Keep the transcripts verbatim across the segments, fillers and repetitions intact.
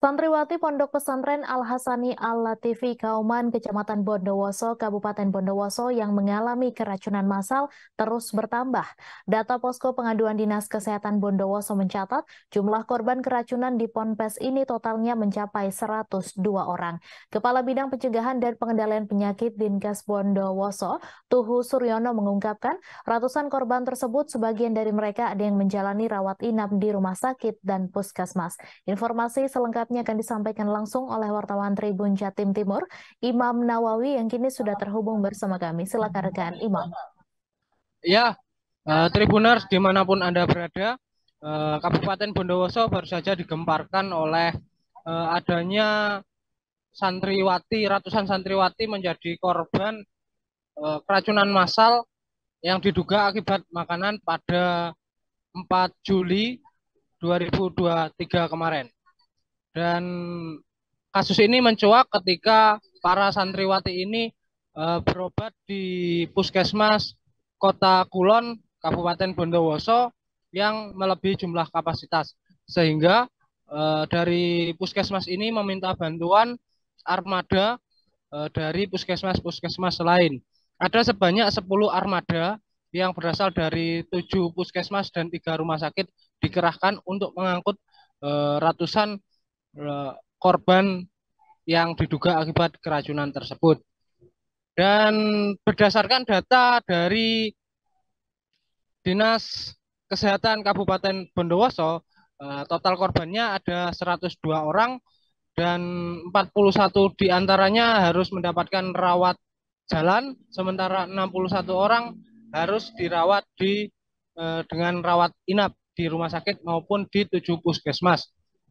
Santriwati Pondok Pesantren Al-Hasani Al-Latifi Kauman, Kecamatan Bondowoso, Kabupaten Bondowoso yang mengalami keracunan massal terus bertambah. Data Posko Pengaduan Dinas Kesehatan Bondowoso mencatat jumlah korban keracunan di Ponpes ini totalnya mencapai seratus dua orang. Kepala Bidang Pencegahan dan Pengendalian Penyakit Dinkes Bondowoso, Tuhu Suryono mengungkapkan ratusan korban tersebut sebagian dari mereka ada yang menjalani rawat inap di rumah sakit dan puskesmas. Informasi selengkapnya akan disampaikan langsung oleh wartawan Tribun Jatim Timur, Imam Nawawi yang kini sudah terhubung bersama kami. Silakan rekan Imam. Ya, uh, Tribuners dimanapun Anda berada, uh, Kabupaten Bondowoso baru saja digemparkan oleh uh, adanya santriwati, ratusan santriwati menjadi korban uh, keracunan massal yang diduga akibat makanan pada empat Juli dua ribu dua puluh tiga kemarin. Dan kasus ini mencuat ketika para santriwati ini uh, berobat di Puskesmas Kota Kulon, Kabupaten Bondowoso yang melebihi jumlah kapasitas. Sehingga uh, dari Puskesmas ini meminta bantuan armada uh, dari puskesmas-puskesmas lain. Ada sebanyak sepuluh armada yang berasal dari tujuh puskesmas dan tiga rumah sakit dikerahkan untuk mengangkut uh, ratusan korban yang diduga akibat keracunan tersebut. Dan berdasarkan data dari Dinas Kesehatan Kabupaten Bondowoso, total korbannya ada seratus dua orang dan empat puluh satu diantaranya harus mendapatkan rawat jalan, sementara enam puluh satu orang harus dirawat di dengan rawat inap di rumah sakit maupun di tujuh puskesmas.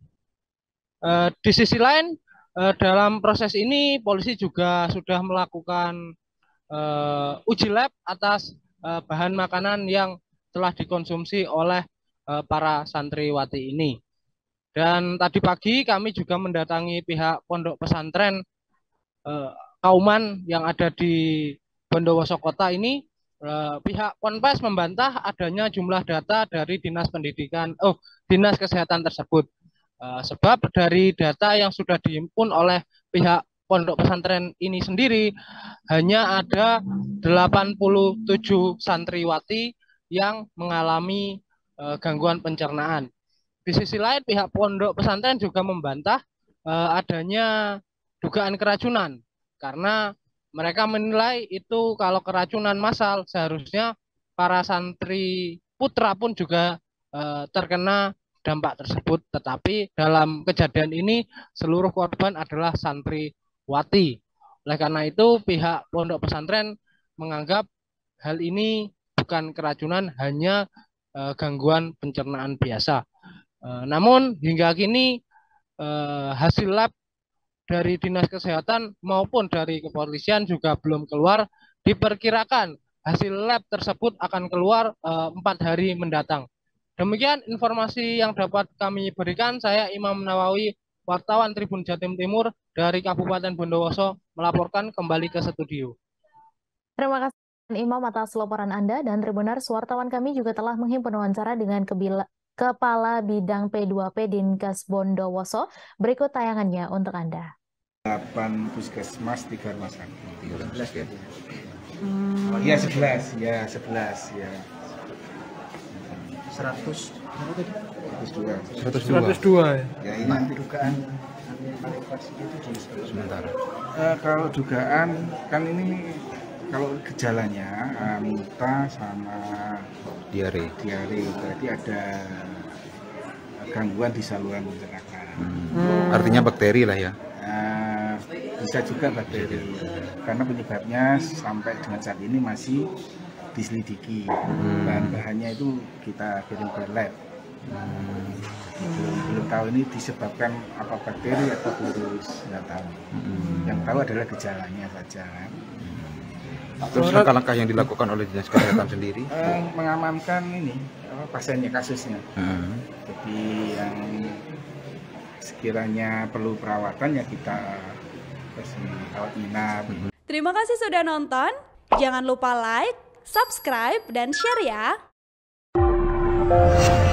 Uh, di sisi lain, uh, dalam proses ini polisi juga sudah melakukan uh, uji lab atas uh, bahan makanan yang telah dikonsumsi oleh uh, para santriwati ini. Dan tadi pagi kami juga mendatangi pihak pondok pesantren uh, Kauman yang ada di Bondowoso Kota ini. Uh, pihak Ponpes membantah adanya jumlah data dari Dinas Pendidikan, oh Dinas Kesehatan tersebut. Uh, sebab dari data yang sudah dihimpun oleh pihak pondok pesantren ini sendiri hanya ada delapan puluh tujuh santriwati yang mengalami uh, gangguan pencernaan. Di sisi lain pihak pondok pesantren juga membantah uh, adanya dugaan keracunan karena mereka menilai itu kalau keracunan massal seharusnya para santri putra pun juga uh, terkena dampak tersebut, tetapi dalam kejadian ini seluruh korban adalah santriwati. Oleh karena itu pihak pondok pesantren menganggap hal ini bukan keracunan, hanya e, gangguan pencernaan biasa. E, namun hingga kini e, hasil lab dari Dinas Kesehatan maupun dari kepolisian juga belum keluar. Diperkirakan hasil lab tersebut akan keluar e, empat hari mendatang. Demikian informasi yang dapat kami berikan. Saya Imam Nawawi, wartawan Tribun Jatim Timur dari Kabupaten Bondowoso, melaporkan kembali ke studio. Terima kasih Imam atas laporan Anda, dan Tribuners, wartawan kami juga telah menghimpun wawancara dengan Kebila, Kepala Bidang P dua P Dinkes Bondowoso. Berikut tayangannya untuk Anda. delapan puskesmas, tiga rumah sakit. sebelas ya? Hmm. Ya sebelas, ya sebelas ya. seratus dua. seratus dua ya. Ya ini dugaan sementara. Uh, kalau dugaan kan ini kalau gejalanya uh, muntah sama diare. Diare berarti ada gangguan di saluran pencernaan. Hmm. Hmm. Artinya bakteri lah ya. Uh, bisa juga bakteri. Karena penyebabnya sampai dengan saat ini masih diselidiki. Hmm. Bahan-bahannya itu kita kirim ke lab. Hmm. Belum, belum tahu ini disebabkan apa bakteri atau virus, nggak tahu. Hmm. Yang tahu adalah gejalanya saja. Hmm. Terus langkah-langkah yang dilakukan oleh Dinas Kesehatan sendiri? Eh, mengamankan ini apa, pasiennya, kasusnya. Hmm. Jadi yang sekiranya perlu perawatan ya kita kasih rawat inap. Hmm. Terima kasih sudah nonton. Jangan lupa like, subscribe, dan share ya!